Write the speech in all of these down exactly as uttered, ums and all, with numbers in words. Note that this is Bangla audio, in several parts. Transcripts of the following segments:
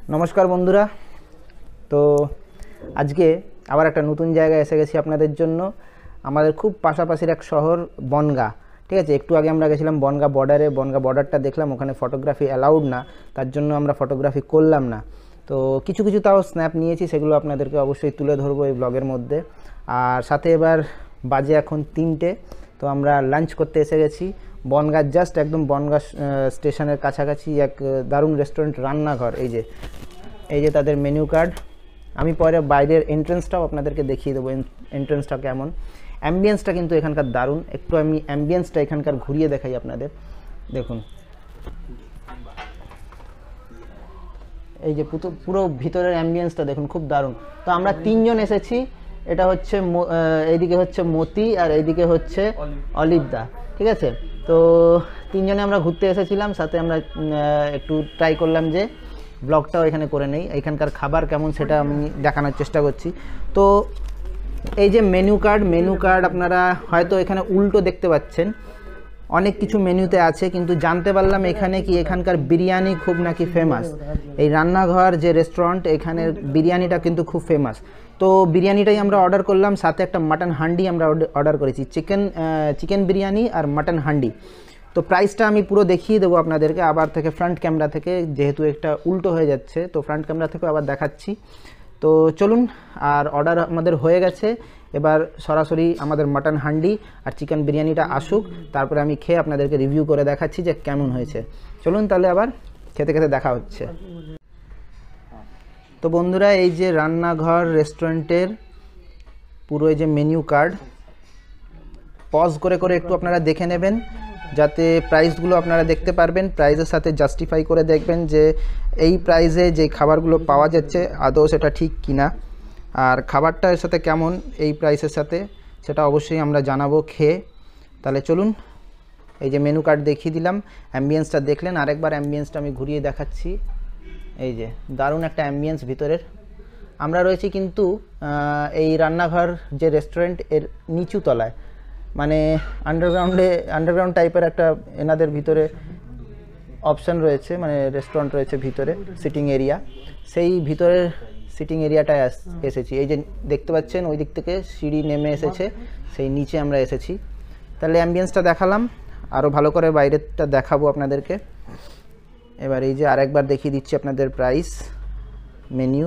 নমস্কার বন্ধুরা। তো আজকে আবার একটা নতুন জায়গায় এসে গেছি আপনাদের জন্য। আমাদের খুব পাশাপাশির এক শহর বনগাঁ, ঠিক আছে। একটু আগে আমরা গেছিলাম বনগাঁ বর্ডারে, বনগাঁ বর্ডারটা দেখলাম, ওখানে ফটোগ্রাফি অ্যালাউড না, তার জন্য আমরা ফটোগ্রাফি করলাম না। তো কিছু কিছু তাও স্ন্যাপ নিয়েছি, সেগুলো আপনাদেরকে অবশ্যই তুলে ধরবো এই ব্লগের মধ্যে। আর সাথে এবার বাজে এখন তিনটে, তো আমরা লাঞ্চ করতে এসে গেছি বনগাঁ, জাস্ট একদম বনগাঁ স্টেশনের কাছাকাছি এক দারুণ রেস্টুরেন্ট রান্নাঘর। এই যে এই যে তাদের মেনু কার্ড। আমি পরে বাইরের এন্ট্রেন্সটাও আপনাদেরকে দেখিয়ে দেবো, এন্ট্রেন্সটা কেমন। অ্যাম্বিয়েন্সটা কিন্তু এখানকার দারুণ। একটু আমি অ্যাম্বিয়েন্সটা এখানকার ঘুরিয়ে দেখাই আপনাদের। দেখুন এই যে পুরো ভিতরের অ্যাম্বিয়েন্সটা দেখুন, খুব দারুণ। তো আমরা তিনজন এসেছি, এটা হচ্ছে এইদিকে হচ্ছে মতি আর এইদিকে হচ্ছে অলিভদা, ঠিক আছে। তো তিনজনে আমরা ঘুরতে এসেছিলাম, সাথে আমরা একটু ট্রাই করলাম যে ব্লগটাও এখানে করে নেই, এখানকার খাবার কেমন সেটা আমি দেখানোর চেষ্টা করছি। তো এই যে মেনু কার্ড, মেনু কার্ড আপনারা হয়তো এখানে উল্টো দেখতে পাচ্ছেন, অনেক কিছু মেনুতে আছে, কিন্তু জানতে পারলাম এখানে কি এখানকার বিরিয়ানি খুব নাকি ফেমাস। এই রান্নাঘর যে রেস্টুরেন্ট, এখানের বিরিয়ানিটা কিন্তু খুব ফেমাস। তো বিরিয়ানিটাই আমরা অর্ডার করলাম, সাথে একটা মাটন হান্ডি আমরা অর্ডার করেছি, চিকেন চিকেন বিরিয়ানি আর মাটন হান্ডি। তো প্রাইসটা আমি পুরো দেখিয়ে দেবো আপনাদেরকে আবার থেকে ফ্রন্ট ক্যামেরা থেকে, যেহেতু একটা উল্টো হয়ে যাচ্ছে, তো ফ্রন্ট ক্যামেরা থেকেও আবার দেখাচ্ছি। তো চলুন, আর অর্ডার আমাদের হয়ে গেছে, এবার সরাসরি আমাদের মাটন হান্ডি আর চিকেন বিরিয়ানিটা আসুক, তারপরে আমি খেয়ে আপনাদেরকে রিভিউ করে দেখাচ্ছি যে কেমন হয়েছে। চলুন তাহলে আবার খেতে খেতে দেখা হচ্ছে। তো বন্ধুরা, এই যে রান্নাঘর রেস্টুরেন্টের পুরো এই যে মেনু কার্ড, পজ করে করে একটু আপনারা দেখে নেবেন, যাতে প্রাইসগুলো আপনারা দেখতে পারবেন, প্রাইসের সাথে জাস্টিফাই করে দেখবেন যে এই প্রাইসে যে খাবারগুলো পাওয়া যাচ্ছে আদৌ সেটা ঠিক কিনা, আর খাবারটার সাথে কেমন এই প্রাইসের সাথে, সেটা অবশ্যই আমরা জানাবো খেয়ে। তাহলে চলুন, এই যে মেনু কার্ড দেখিয়ে দিলাম, অ্যাম্বিয়েন্সটা দেখলেন, আরেকবার অ্যাম্বিয়েন্সটা আমি ঘুরিয়ে দেখাচ্ছি। এই যে দারুণ একটা অ্যাম্বিয়েন্স ভিতরের। আমরা রয়েছি কিন্তু এই রান্নাঘর যে রেস্টুরেন্ট, এর নিচু তলায়, মানে আন্ডারগ্রাউন্ডে আন্ডারগ্রাউন্ড টাইপের একটা এনাদের ভিতরে অপশান রয়েছে, মানে রেস্টুরেন্ট রয়েছে ভিতরে, সিটিং এরিয়া, সেই ভিতরের সিটিং এরিয়াটায় এসেছি। এই যে দেখতে পাচ্ছেন ওই দিক থেকে সিঁড়ি নেমে এসেছে, সেই নিচে আমরা এসেছি। তাহলে অ্যাম্বিয়েন্সটা দেখালাম, আরও ভালো করে বাইরেটা দেখাবো আপনাদেরকে। এবার এই যে আরেকবার দেখিয়ে দিচ্ছি আপনাদের প্রাইস, মেনু।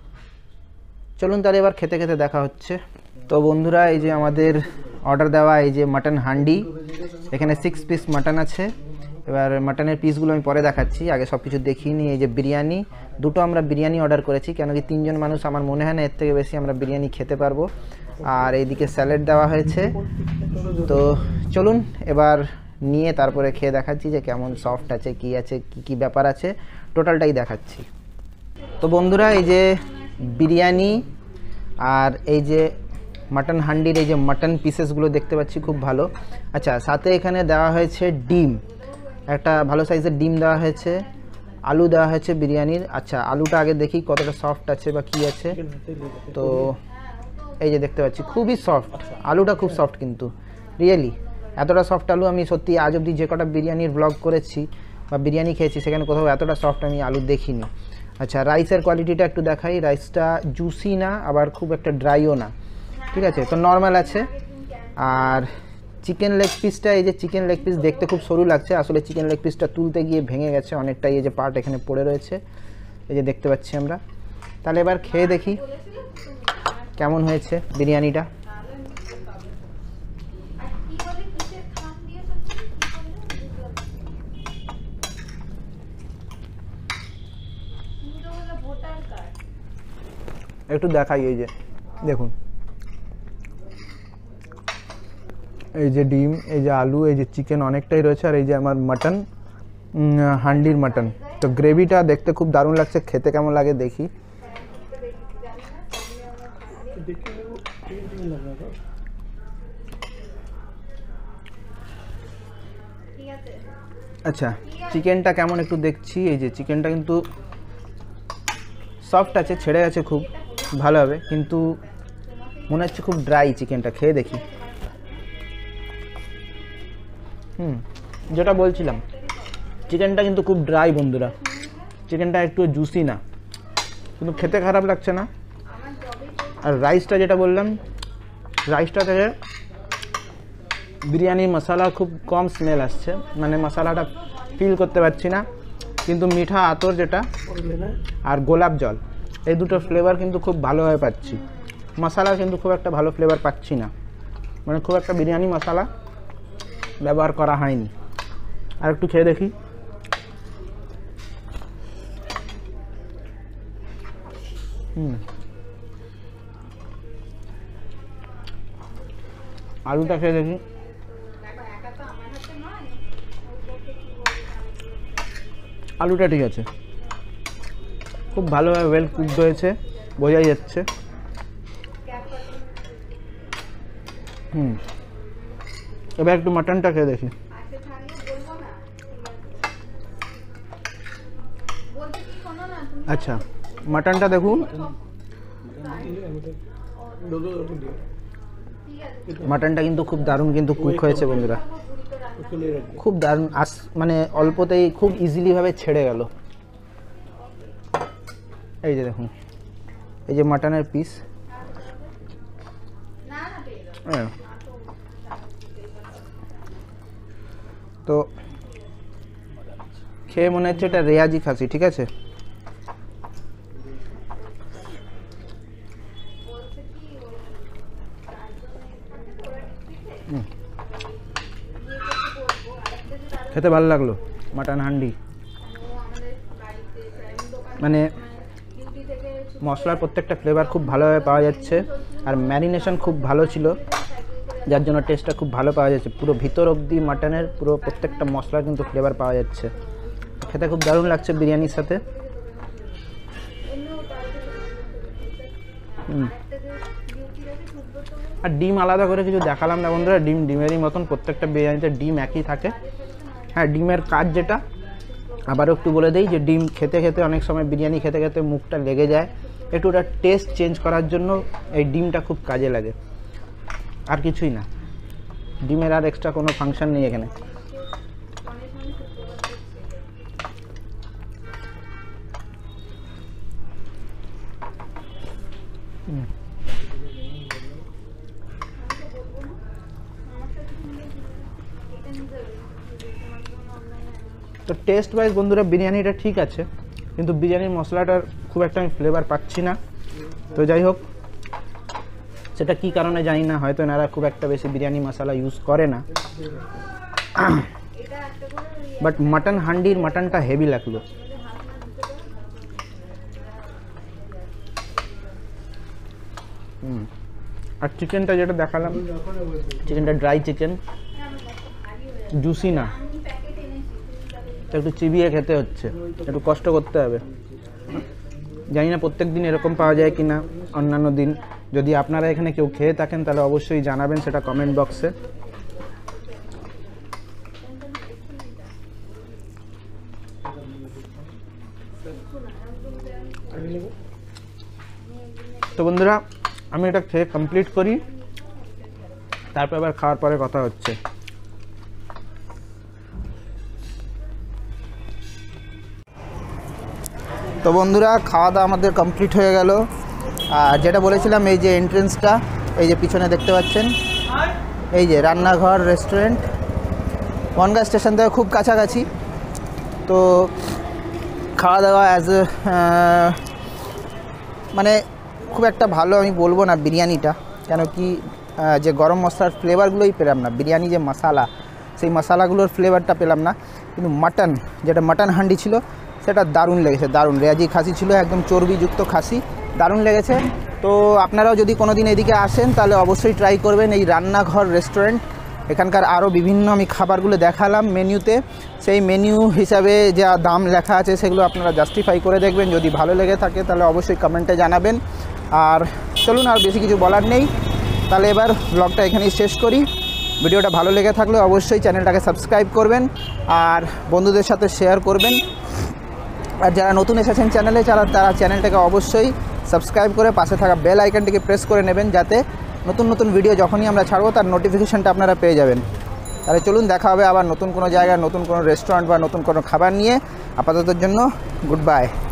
চলুন তাহলে এবার খেতে খেতে দেখা হচ্ছে। তো বন্ধুরা, এই যে আমাদের অর্ডার দেওয়া এই যে মাটন হান্ডি, এখানে সিক্স পিস মাটন আছে। এবার মাটনের পিসগুলো আমি পরে দেখাচ্ছি, আগে সব কিছু দেখিয়ে নিই। এই যে বিরিয়ানি, দুটো আমরা বিরিয়ানি অর্ডার করেছি, কেন কি তিনজন মানুষ, আমার মনে হয় না এর থেকে বেশি আমরা বিরিয়ানি খেতে পারবো। আর এইদিকে স্যালাড দেওয়া হয়েছে। তো চলুন এবার নিয়ে তারপরে খেয়ে দেখাচ্ছি যে কেমন সফট আছে, কি আছে, কি কি ব্যাপার আছে, টোটালটাই দেখাচ্ছি। তো বন্ধুরা, এই যে বিরিয়ানি আর এই যে মাটন হান্ডির এই যে মাটন পিসেসগুলো দেখতে পাচ্ছি, খুব ভালো। আচ্ছা, সাথে এখানে দেওয়া হয়েছে ডিম, একটা ভালো সাইজের ডিম দেওয়া হয়েছে, আলু দেওয়া হয়েছে বিরিয়ানির। আচ্ছা, আলুটা আগে দেখি কতটা সফট আছে বা কী আছে। তো এই যে দেখতে পাচ্ছি খুবই সফট, আলুটা খুব সফট, কিন্তু রিয়েলি এতটা সফট আলু আমি সত্যি আজ অবধি যে কটা বিরিয়ানির ব্লগ করেছি বা বিরিয়ানি খেয়েছি, সেখানে কোথাও এতটা সফট আমি আলু দেখিনি। আচ্ছা, রাইসের কোয়ালিটিটা একটু দেখাই। রাইসটা জুসি না, আবার খুব একটা ড্রাইও না, ঠিক আছে, তো নর্মাল আছে। আর চিকেন লেগ পিসটা, এই যে চিকেন লেগ পিস দেখতে খুব সরু লাগছে, আসলে চিকেন লেগ পিসটা তুলতে গিয়ে ভেঙে গেছে অনেকটাই, এই যে পার্ট এখানে পড়ে রয়েছে, এই যে দেখতে পাচ্ছি আমরা। তাহলে এবার খেয়ে দেখি কেমন হয়েছে বিরিয়ানিটা। একটু দেখাই, এই যে দেখুন, এই যে ডিম, এই যে আলু, এই যে চিকেন অনেকটাই রয়েছে, আর এই যে আমার মাটন, হান্ডির মাটন। তো গ্রেভিটা দেখতে খুব দারুণ লাগছে, খেতে কেমন লাগে দেখি। আচ্ছা, চিকেনটা কেমন একটু দেখছি। এই যে চিকেনটা কিন্তু সফট আছে, ছেড়ে গেছে খুব ভালোভাবে, কিন্তু মনে হচ্ছে খুব ড্রাই চিকেনটা। খেয়ে দেখি। হুম যেটা বলছিলাম, চিকেনটা কিন্তু খুব ড্রাই বন্ধুরা, চিকেনটা একটু জুসি না, কিন্তু খেতে খারাপ লাগছে না। আর রাইসটা যেটা বললাম, রাইসটা থেকে বিরিয়ানির মশলা খুব কম স্মেল আসছে, মানে মশলাটা ফিল করতে পারছি না। কিন্তু মিঠা আতর যেটা আর গোলাপ জল, এই দুটো ফ্লেভার কিন্তু খুব ভালোভাবে পাচ্ছি। মশলা কিন্তু খুব একটা ভালো ফ্লেভার পাচ্ছি না, মানে খুব একটা বিরিয়ানি মশলা ব্যবহার করা হয়নি। আর একটু খেয়ে দেখি। হুম, আলুটা খেয়ে দেখি। আলুটা ঠিক আছে, খুব ভালোভাবে ওয়েল কুকড হয়েছে, বোঝাই যাচ্ছে। হুম, এবার একটু মাটনটা খেয়ে দেখি। আচ্ছা, মাটনটা দেখুন, মাটনটা কিন্তু খুব দারুণ কিন্তু কুক হয়েছে বন্ধুরা, খুব দারুণ। আস মানে অল্পতেই খুব ইজিলিভাবে ছেড়ে গেল। এই যে দেখুন, এই যে মাটনের পিস, তো খেয়ে মনে হচ্ছে এটা রেয়াজি খাসি, ঠিক আছে। খেতে ভালো লাগলো মাটন হান্ডি, মানে মশলার প্রত্যেকটা ফ্লেভার খুব ভালোভাবে পাওয়া যাচ্ছে। আর ম্যারিনেশন খুব ভালো ছিল, যার জন্য টেস্টটা খুব ভালো পাওয়া যাচ্ছে। পুরো ভিতর অবধি মাটনের পুরো প্রত্যেকটা মশলার কিন্তু ফ্লেভার পাওয়া যাচ্ছে। খেতে খুব দারুণ লাগছে বিরিয়ানির সাথে। আর ডিম আলাদা করে কিছু দেখালাম না বন্ধুরা, ডিম ডিমেরই মতন, প্রত্যেকটা বিরিয়ানিতে ডিম একই থাকে। হ্যাঁ, ডিমের কাজ যেটা আবারও একটু বলে দিই, যে ডিম খেতে খেতে অনেক সময় বিরিয়ানি খেতে খেতে মুখটা লেগে যায়, একটু ওটা টেস্ট চেঞ্জ করার জন্য এই ডিমটা খুব কাজে লাগে, আর কিছুই না। ডিমের আর এক্সট্রা কোনো ফাংশন নেই এখানে। তো টেস্ট ওয়াইজ বন্ধুরা বিরিয়ানিটা ঠিক আছে, কিন্তু বিরিয়ানির মশলাটার খুব একটা আমি ফ্লেভার পাচ্ছি না। তো যাই হোক, সেটা কী কারণে জানি না, হয়তো এনারা খুব একটা বেশি বিরিয়ানি মশলা ইউজ করে না। বাট মাটন হান্ডির মাটনটা হেভি লাগলো। হুম, আর চিকেনটা যেটা দেখালাম, চিকেনটা ড্রাই চিকেন, জুসি না, একটু চিবিয়ে খেতে হচ্ছে, একটু কষ্ট করতে হবে। জানি না প্রত্যেক দিন এরকম পাওয়া যায় কি না অন্যান্য দিন। যদি আপনারা এখানে কেউ খেয়ে থাকেন তাহলে অবশ্যই জানাবেন সেটা কমেন্ট বক্সে। তো বন্ধুরা, আমি এটা খেয়ে কমপ্লিট করি, তারপর আবার খাওয়ার পরে কথা হচ্ছে। তো বন্ধুরা, খাওয়া দাওয়া আমাদের কমপ্লিট হয়ে গেল। আর যেটা বলেছিলাম, এই যে এন্ট্রেন্সটা, এই যে পিছনে দেখতে পাচ্ছেন, এই যে রান্নাঘর রেস্টুরেন্ট, বনগাঁ স্টেশন থেকে খুব কাছাকাছি। তো খাওয়া দাওয়া অ্যাজ মানে খুব একটা ভালো আমি বলবো না বিরিয়ানিটা, কেন কি যে গরম মশলার ফ্লেভারগুলোই পেলাম না, বিরিয়ানি যে মশালা সেই মশালাগুলোর ফ্লেভারটা পেলাম না। কিন্তু মাটন, যেটা মাটন হান্ডি ছিল, সেটা দারুণ লেগেছে, দারুণ। রেয়াজি খাসি ছিল, একদম চর্বিযুক্ত খাসি, দারুণ লেগেছে। তো আপনারাও যদি কোনো দিন এদিকে আসেন তাহলে অবশ্যই ট্রাই করবেন এই রান্নাঘর রেস্টুরেন্ট। এখানকার আরও বিভিন্ন আমি খাবারগুলো দেখালাম মেনুতে, সেই মেনু হিসাবে যা দাম লেখা আছে সেগুলো আপনারা জাস্টিফাই করে দেখবেন। যদি ভালো লেগে থাকে তাহলে অবশ্যই কমেন্টে জানাবেন। আর চলুন, আর বেশি কিছু বলার নেই, তাহলে এবার ব্লগটা এখানেই শেষ করি। ভিডিওটা ভালো লেগে থাকলে অবশ্যই চ্যানেলটাকে সাবস্ক্রাইব করবেন আর বন্ধুদের সাথে শেয়ার করবেন। আর যারা নতুন এসেছেন চ্যানেলে, যারা তারা চ্যানেলটাকে অবশ্যই সাবস্ক্রাইব করে পাশে থাকা বেল আইকনটিকে প্রেস করে নেবেন, যাতে নতুন নতুন ভিডিও যখনই আমরা ছাড়বো তার নোটিফিকেশানটা আপনারা পেয়ে যাবেন। তাহলে চলুন, দেখা হবে আবার নতুন কোনো জায়গায়, নতুন কোনো রেস্টুরেন্ট বা নতুন কোনো খাবার নিয়ে। আপাততের জন্য গুড বাই।